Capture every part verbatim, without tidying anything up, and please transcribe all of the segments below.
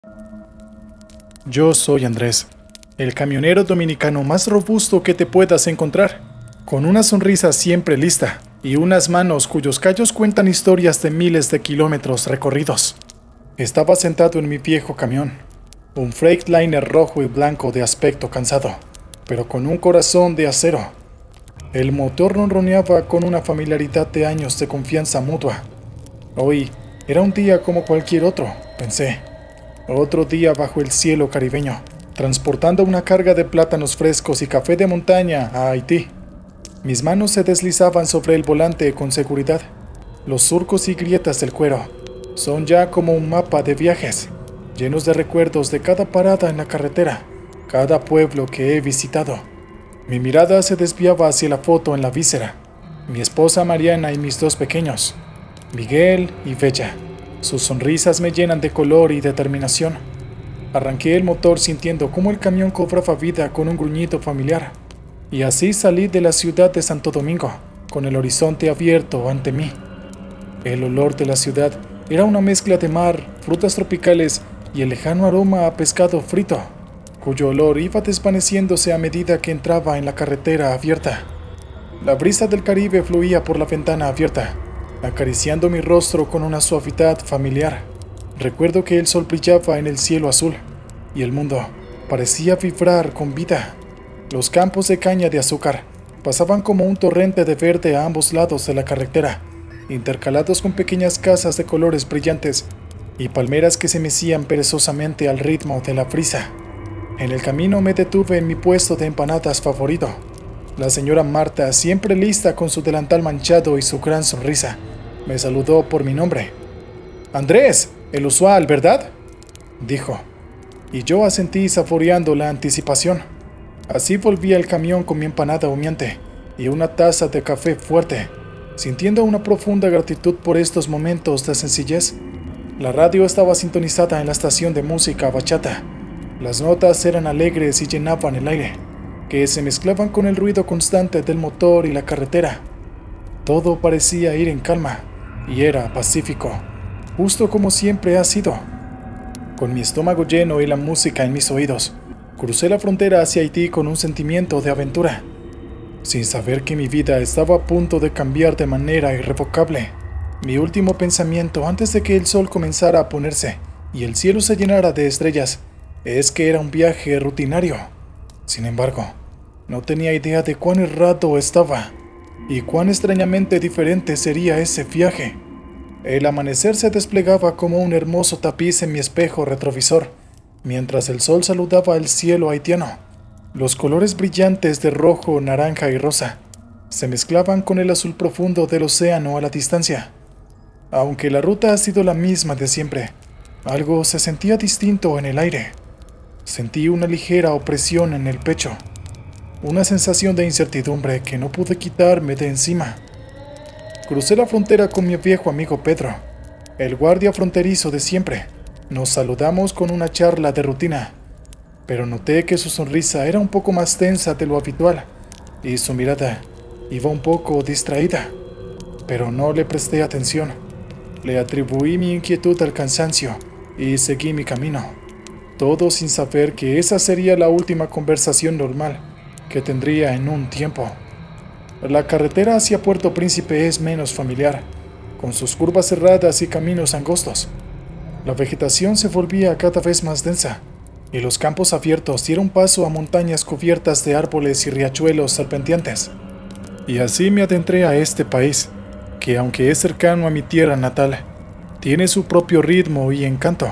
Yo soy Andrés, el camionero dominicano más robusto que te puedas encontrar, con una sonrisa siempre lista y unas manos cuyos callos cuentan historias de miles de kilómetros recorridos. Estaba sentado en mi viejo camión, un Freightliner rojo y blanco de aspecto cansado, pero con un corazón de acero. El motor ronroneaba con una familiaridad de años de confianza mutua. Hoy era un día como cualquier otro, pensé. Otro día bajo el cielo caribeño, transportando una carga de plátanos frescos y café de montaña a Haití. Mis manos se deslizaban sobre el volante con seguridad. Los surcos y grietas del cuero son ya como un mapa de viajes, llenos de recuerdos de cada parada en la carretera, cada pueblo que he visitado. Mi mirada se desviaba hacia la foto en la víscera, mi esposa Mariana y mis dos pequeños, Miguel y Bella. Sus sonrisas me llenan de color y determinación. Arranqué el motor sintiendo cómo el camión cobraba vida con un gruñido familiar. Y así salí de la ciudad de Santo Domingo, con el horizonte abierto ante mí. El olor de la ciudad era una mezcla de mar, frutas tropicales y el lejano aroma a pescado frito, cuyo olor iba desvaneciéndose a medida que entraba en la carretera abierta. La brisa del Caribe fluía por la ventana abierta, acariciando mi rostro con una suavidad familiar. Recuerdo que el sol brillaba en el cielo azul, y el mundo parecía vibrar con vida. Los campos de caña de azúcar pasaban como un torrente de verde a ambos lados de la carretera, intercalados con pequeñas casas de colores brillantes y palmeras que se mecían perezosamente al ritmo de la brisa. En el camino me detuve en mi puesto de empanadas favorito. La señora Marta, siempre lista con su delantal manchado y su gran sonrisa, me saludó por mi nombre. «Andrés, el usual, ¿verdad?», dijo, y yo asentí saboreando la anticipación. Así volví al camión con mi empanada humeante y una taza de café fuerte, sintiendo una profunda gratitud por estos momentos de sencillez. La radio estaba sintonizada en la estación de música bachata. Las notas eran alegres y llenaban el aire, que se mezclaban con el ruido constante del motor y la carretera. Todo parecía ir en calma, y era pacífico, justo como siempre ha sido. Con mi estómago lleno y la música en mis oídos, crucé la frontera hacia Haití con un sentimiento de aventura, sin saber que mi vida estaba a punto de cambiar de manera irrevocable. Mi último pensamiento antes de que el sol comenzara a ponerse y el cielo se llenara de estrellas es que era un viaje rutinario. Sin embargo, no tenía idea de cuán errado estaba y cuán extrañamente diferente sería ese viaje. El amanecer se desplegaba como un hermoso tapiz en mi espejo retrovisor, mientras el sol saludaba el cielo haitiano. Los colores brillantes de rojo, naranja y rosa se mezclaban con el azul profundo del océano a la distancia. Aunque la ruta ha sido la misma de siempre, algo se sentía distinto en el aire. Sentí una ligera opresión en el pecho, una sensación de incertidumbre que no pude quitarme de encima. Crucé la frontera con mi viejo amigo Pedro, el guardia fronterizo de siempre. Nos saludamos con una charla de rutina, pero noté que su sonrisa era un poco más tensa de lo habitual y su mirada iba un poco distraída, pero no le presté atención. Le atribuí mi inquietud al cansancio y seguí mi camino, todo sin saber que esa sería la última conversación normal que tendría en un tiempo. La carretera hacia Puerto Príncipe es menos familiar, con sus curvas cerradas y caminos angostos. La vegetación se volvía cada vez más densa, y los campos abiertos dieron paso a montañas cubiertas de árboles y riachuelos serpenteantes. Y así me adentré a este país, que aunque es cercano a mi tierra natal, tiene su propio ritmo y encanto.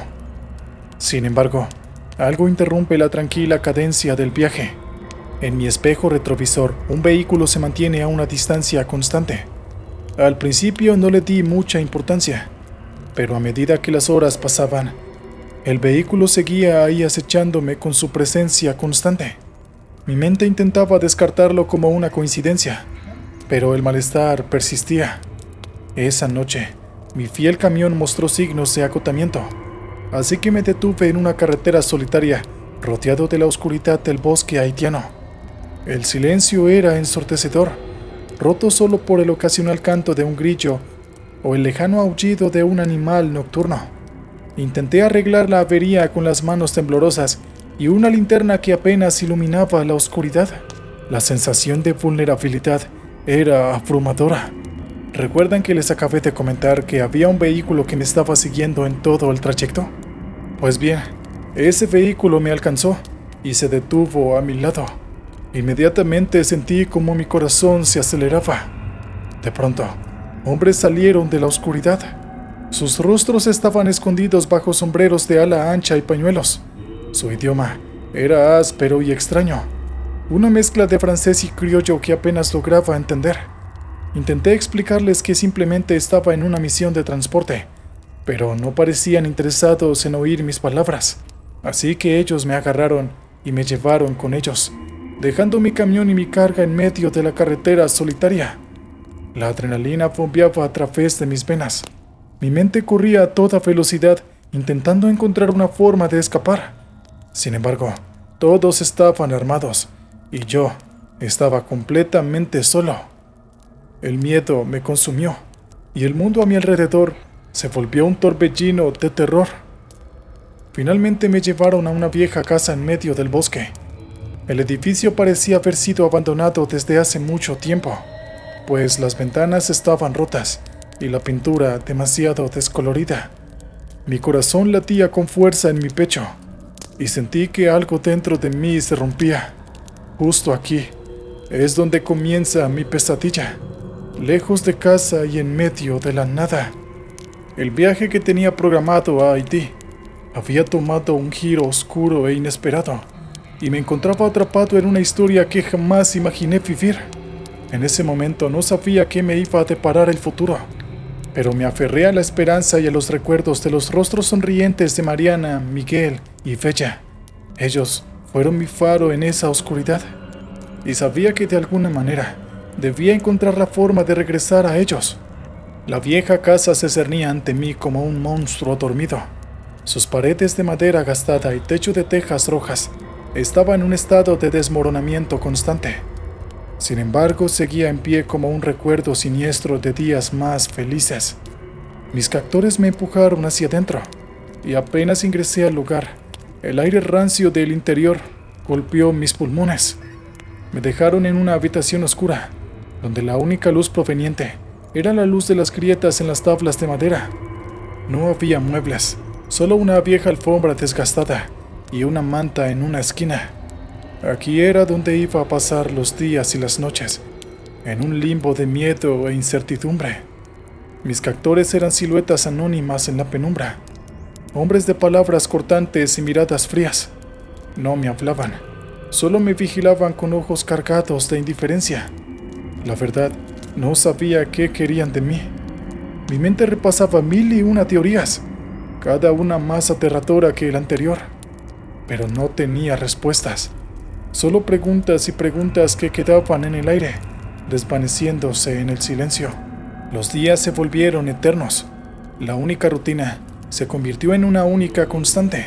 Sin embargo, algo interrumpe la tranquila cadencia del viaje. En mi espejo retrovisor, un vehículo se mantiene a una distancia constante. Al principio no le di mucha importancia, pero a medida que las horas pasaban, el vehículo seguía ahí acechándome con su presencia constante. Mi mente intentaba descartarlo como una coincidencia, pero el malestar persistía. Esa noche, mi fiel camión mostró signos de agotamiento, así que me detuve en una carretera solitaria, rodeado de la oscuridad del bosque haitiano. El silencio era ensordecedor, roto solo por el ocasional canto de un grillo o el lejano aullido de un animal nocturno. Intenté arreglar la avería con las manos temblorosas y una linterna que apenas iluminaba la oscuridad. La sensación de vulnerabilidad era abrumadora. ¿Recuerdan que les acabé de comentar que había un vehículo que me estaba siguiendo en todo el trayecto? Pues bien, ese vehículo me alcanzó y se detuvo a mi lado. Inmediatamente sentí como mi corazón se aceleraba. De pronto, hombres salieron de la oscuridad. Sus rostros estaban escondidos bajo sombreros de ala ancha y pañuelos. Su idioma era áspero y extraño, una mezcla de francés y criollo que apenas lograba entender. Intenté explicarles que simplemente estaba en una misión de transporte, pero no parecían interesados en oír mis palabras, así que ellos me agarraron y me llevaron con ellos, dejando mi camión y mi carga en medio de la carretera solitaria. La adrenalina bombeaba a través de mis venas. Mi mente corría a toda velocidad, intentando encontrar una forma de escapar. Sin embargo, todos estaban armados, y yo estaba completamente solo. El miedo me consumió, y el mundo a mi alrededor se volvió un torbellino de terror. Finalmente me llevaron a una vieja casa en medio del bosque. El edificio parecía haber sido abandonado desde hace mucho tiempo, pues las ventanas estaban rotas y la pintura demasiado descolorida. Mi corazón latía con fuerza en mi pecho, y sentí que algo dentro de mí se rompía. Justo aquí es donde comienza mi pesadilla, lejos de casa y en medio de la nada. El viaje que tenía programado a Haití había tomado un giro oscuro e inesperado, y me encontraba atrapado en una historia que jamás imaginé vivir. En ese momento no sabía qué me iba a deparar el futuro, pero me aferré a la esperanza y a los recuerdos de los rostros sonrientes de Mariana, Miguel y Bella. Ellos fueron mi faro en esa oscuridad, y sabía que de alguna manera debía encontrar la forma de regresar a ellos. La vieja casa se cernía ante mí como un monstruo dormido. Sus paredes de madera gastada y techo de tejas rojas estaban en un estado de desmoronamiento constante. Sin embargo, seguía en pie como un recuerdo siniestro de días más felices. Mis captores me empujaron hacia adentro, y apenas ingresé al lugar, el aire rancio del interior golpeó mis pulmones. Me dejaron en una habitación oscura, donde la única luz proveniente era la luz de las grietas en las tablas de madera. No había muebles, solo una vieja alfombra desgastada y una manta en una esquina. Aquí era donde iba a pasar los días y las noches, en un limbo de miedo e incertidumbre. Mis captores eran siluetas anónimas en la penumbra, hombres de palabras cortantes y miradas frías. No me hablaban, solo me vigilaban con ojos cargados de indiferencia. La verdad, no sabía qué querían de mí. Mi mente repasaba mil y una teorías, cada una más aterradora que la anterior, pero no tenía respuestas. Solo preguntas y preguntas que quedaban en el aire, desvaneciéndose en el silencio. Los días se volvieron eternos. La única rutina se convirtió en una única constante.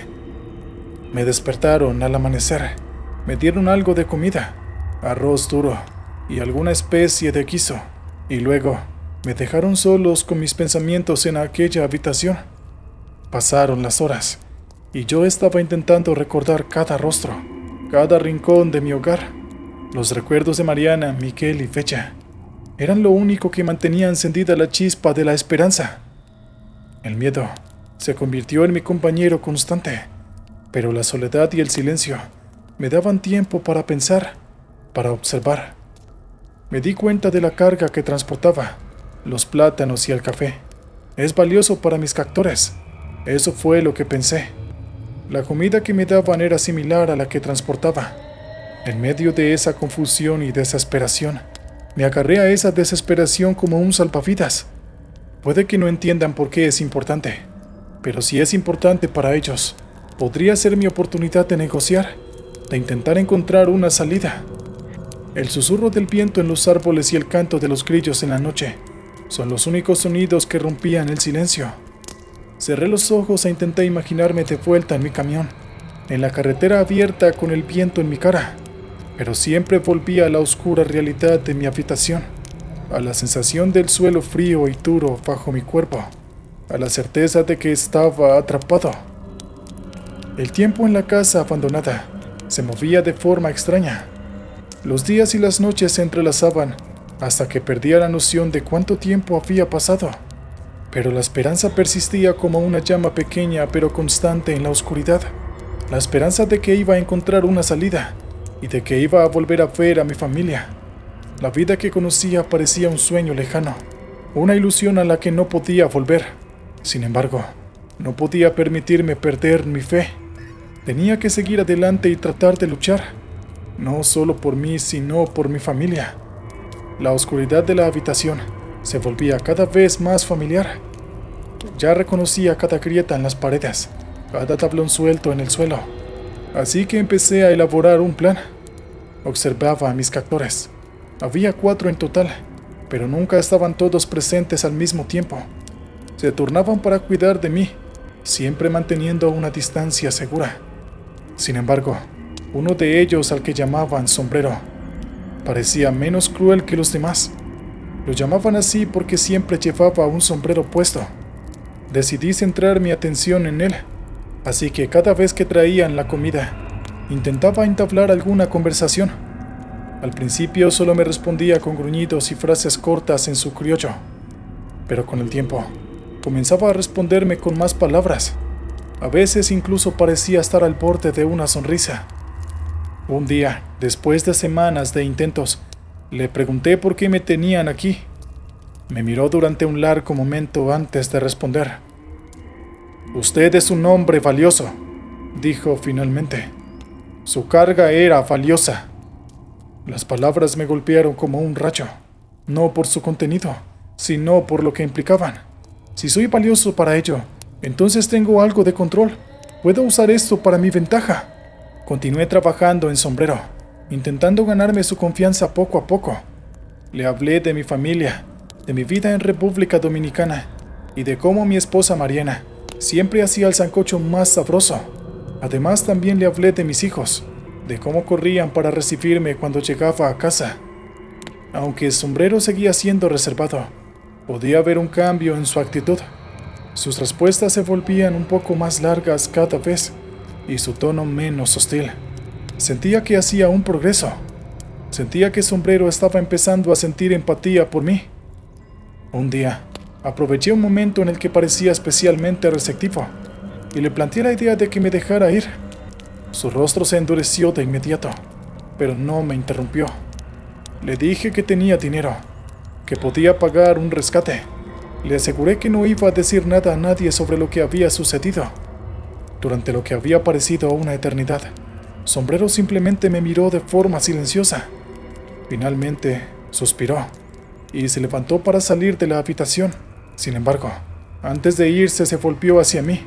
Me despertaron al amanecer. Me dieron algo de comida, arroz duro y alguna especie de guiso, y luego me dejaron solos con mis pensamientos en aquella habitación. Pasaron las horas, y yo estaba intentando recordar cada rostro, cada rincón de mi hogar. Los recuerdos de Mariana, Miguel y Bella eran lo único que mantenía encendida la chispa de la esperanza. El miedo se convirtió en mi compañero constante, pero la soledad y el silencio me daban tiempo para pensar, para observar. Me di cuenta de la carga que transportaba, los plátanos y el café. Es valioso para mis captores. Eso fue lo que pensé. La comida que me daban era similar a la que transportaba. En medio de esa confusión y desesperación, me agarré a esa desesperación como un salvavidas. Puede que no entiendan por qué es importante, pero si es importante para ellos, podría ser mi oportunidad de negociar, de intentar encontrar una salida. El susurro del viento en los árboles y el canto de los grillos en la noche son los únicos sonidos que rompían el silencio. Cerré los ojos e intenté imaginarme de vuelta en mi camión, en la carretera abierta con el viento en mi cara, pero siempre volvía a la oscura realidad de mi habitación, a la sensación del suelo frío y duro bajo mi cuerpo, a la certeza de que estaba atrapado. El tiempo en la casa abandonada se movía de forma extraña. Los días y las noches se entrelazaban hasta que perdía la noción de cuánto tiempo había pasado. Pero la esperanza persistía como una llama pequeña pero constante en la oscuridad. La esperanza de que iba a encontrar una salida y de que iba a volver a ver a mi familia. La vida que conocía parecía un sueño lejano, una ilusión a la que no podía volver. Sin embargo, no podía permitirme perder mi fe. Tenía que seguir adelante y tratar de luchar, no solo por mí, sino por mi familia. La oscuridad de la habitación se volvía cada vez más familiar. Ya reconocía cada grieta en las paredes, cada tablón suelto en el suelo. Así que empecé a elaborar un plan. Observaba a mis captores. Había cuatro en total, pero nunca estaban todos presentes al mismo tiempo. Se turnaban para cuidar de mí, siempre manteniendo una distancia segura. Sin embargo, uno de ellos, al que llamaban Sombrero, parecía menos cruel que los demás. Lo llamaban así porque siempre llevaba un sombrero puesto. Decidí centrar mi atención en él, así que cada vez que traían la comida, intentaba entablar alguna conversación. Al principio solo me respondía con gruñidos y frases cortas en su criollo, pero con el tiempo comenzaba a responderme con más palabras. A veces incluso parecía estar al borde de una sonrisa. Un día, después de semanas de intentos, le pregunté por qué me tenían aquí. Me miró durante un largo momento antes de responder. «Usted es un hombre valioso», dijo finalmente. «Su carga era valiosa». Las palabras me golpearon como un rayo, no por su contenido, sino por lo que implicaban. Si soy valioso para ello, entonces tengo algo de control. Puedo usar esto para mi ventaja. Continué trabajando en Sombrero, intentando ganarme su confianza poco a poco. Le hablé de mi familia, de mi vida en República Dominicana y de cómo mi esposa Mariana siempre hacía el sancocho más sabroso. Además, también le hablé de mis hijos, de cómo corrían para recibirme cuando llegaba a casa. Aunque Sombrero seguía siendo reservado, podía ver un cambio en su actitud. Sus respuestas se volvían un poco más largas cada vez y su tono menos hostil. Sentía que hacía un progreso. Sentía que Sombrero estaba empezando a sentir empatía por mí. Un día, aproveché un momento en el que parecía especialmente receptivo y le planteé la idea de que me dejara ir. Su rostro se endureció de inmediato, pero no me interrumpió. Le dije que tenía dinero, que podía pagar un rescate. Le aseguré que no iba a decir nada a nadie sobre lo que había sucedido. Durante lo que había parecido una eternidad, Sombrero simplemente me miró de forma silenciosa. Finalmente, suspiró y se levantó para salir de la habitación. Sin embargo, antes de irse se volvió hacia mí.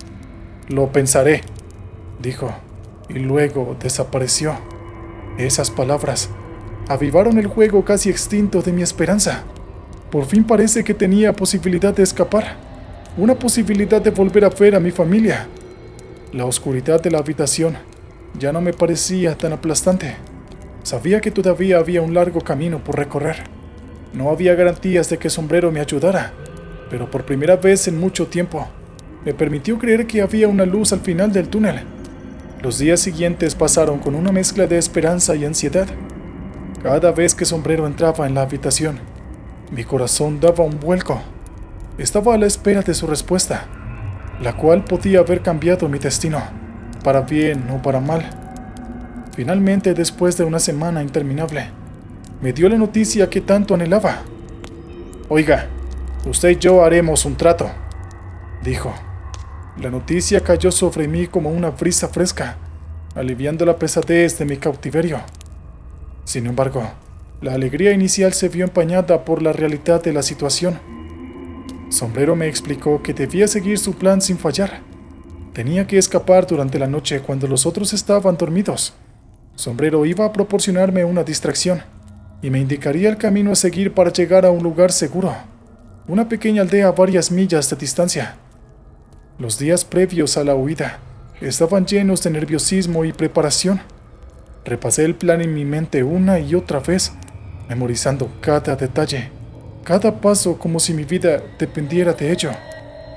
«Lo pensaré», dijo, y luego desapareció. Esas palabras avivaron el juego casi extinto de mi esperanza. Por fin parece que tenía posibilidad de escapar, una posibilidad de volver a ver a mi familia. La oscuridad de la habitación ya no me parecía tan aplastante. Sabía que todavía había un largo camino por recorrer. No había garantías de que Sombrero me ayudara, pero por primera vez en mucho tiempo me permitió creer que había una luz al final del túnel. Los días siguientes pasaron con una mezcla de esperanza y ansiedad. Cada vez que Sombrero entraba en la habitación, mi corazón daba un vuelco. Estaba a la espera de su respuesta, la cual podía haber cambiado mi destino, para bien o para mal. Finalmente, después de una semana interminable, me dio la noticia que tanto anhelaba. «Oiga, usted y yo haremos un trato», dijo. La noticia cayó sobre mí como una brisa fresca, aliviando la pesadez de mi cautiverio. Sin embargo, la alegría inicial se vio empañada por la realidad de la situación. Sombrero me explicó que debía seguir su plan sin fallar. Tenía que escapar durante la noche cuando los otros estaban dormidos. Sombrero iba a proporcionarme una distracción y me indicaría el camino a seguir para llegar a un lugar seguro, una pequeña aldea a varias millas de distancia. Los días previos a la huida estaban llenos de nerviosismo y preparación. Repasé el plan en mi mente una y otra vez, memorizando cada detalle, cada paso como si mi vida dependiera de ello.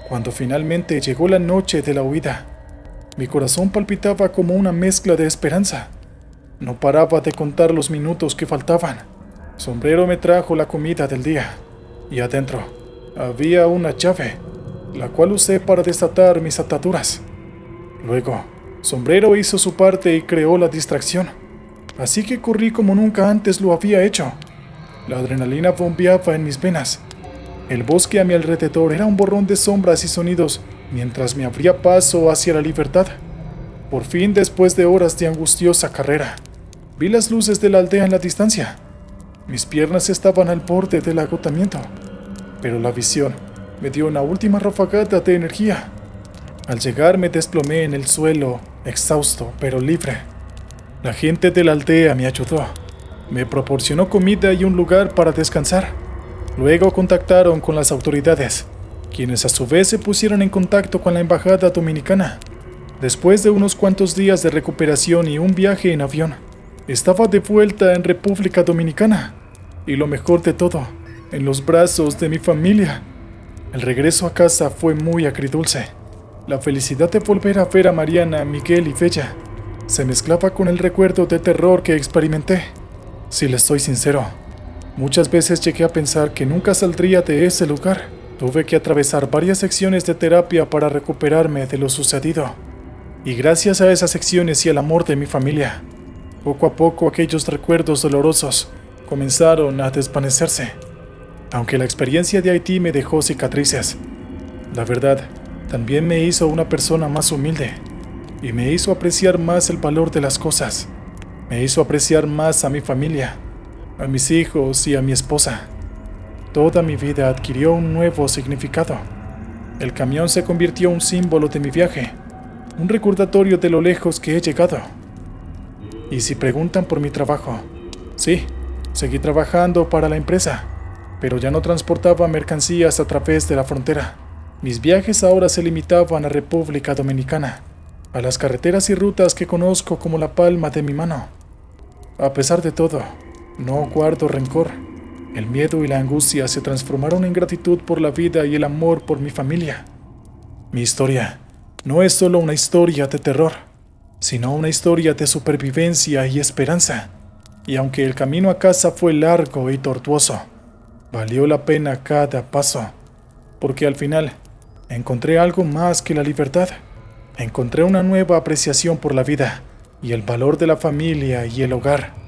Cuando finalmente llegó la noche de la huida, mi corazón palpitaba como una mezcla de esperanza. No paraba de contar los minutos que faltaban. Sombrero me trajo la comida del día, y adentro había una llave, la cual usé para desatar mis ataduras. Luego, Sombrero hizo su parte y creó la distracción, así que corrí como nunca antes lo había hecho. La adrenalina bombeaba en mis venas. El bosque a mi alrededor era un borrón de sombras y sonidos mientras me abría paso hacia la libertad. Por fin, después de horas de angustiosa carrera, vi las luces de la aldea en la distancia. Mis piernas estaban al borde del agotamiento, pero la visión me dio una última ráfaga de energía. Al llegar me desplomé en el suelo, exhausto pero libre. La gente de la aldea me ayudó. Me proporcionó comida y un lugar para descansar. Luego contactaron con las autoridades, quienes a su vez se pusieron en contacto con la embajada dominicana. Después de unos cuantos días de recuperación y un viaje en avión, estaba de vuelta en República Dominicana. Y lo mejor de todo, en los brazos de mi familia. El regreso a casa fue muy agridulce. La felicidad de volver a ver a Mariana, Miguel y Bella se mezclaba con el recuerdo de terror que experimenté. Si les soy sincero, muchas veces llegué a pensar que nunca saldría de ese lugar. Tuve que atravesar varias secciones de terapia para recuperarme de lo sucedido. Y gracias a esas secciones y al amor de mi familia, poco a poco aquellos recuerdos dolorosos comenzaron a desvanecerse. Aunque la experiencia de Haití me dejó cicatrices, la verdad, también me hizo una persona más humilde y me hizo apreciar más el valor de las cosas. Me hizo apreciar más a mi familia, a mis hijos y a mi esposa. Toda mi vida adquirió un nuevo significado. El camión se convirtió en un símbolo de mi viaje, un recordatorio de lo lejos que he llegado. Y si preguntan por mi trabajo, sí, seguí trabajando para la empresa, pero ya no transportaba mercancías a través de la frontera. Mis viajes ahora se limitaban a República Dominicana, a las carreteras y rutas que conozco como la palma de mi mano. A pesar de todo, no guardo rencor. El miedo y la angustia se transformaron en gratitud por la vida y el amor por mi familia. Mi historia no es solo una historia de terror, sino una historia de supervivencia y esperanza. Y aunque el camino a casa fue largo y tortuoso, valió la pena cada paso, porque al final encontré algo más que la libertad. Encontré una nueva apreciación por la vida y el valor de la familia y el hogar.